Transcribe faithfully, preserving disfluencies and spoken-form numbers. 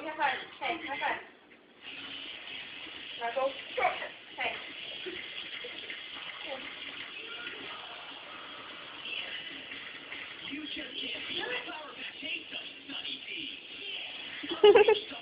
have fun. Hey, have fun. Now go. Hey. You just can't beat the power of the taste of Sunny D.